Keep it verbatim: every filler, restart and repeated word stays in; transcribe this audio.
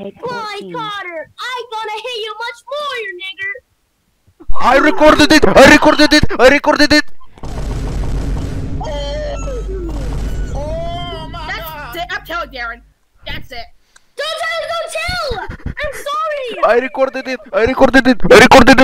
Take Boy, fourteen. Carter, I gonna hit you much more, you nigger. I recorded it! I recorded it! I recorded it! Oh my That's god! it. I'm telling Darren. That's it. Don't tell, don't tell. I'm sorry. I recorded it! I recorded it! I recorded it!